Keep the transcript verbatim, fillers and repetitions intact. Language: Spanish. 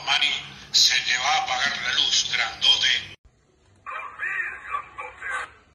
Mani, se te va a apagar la luz.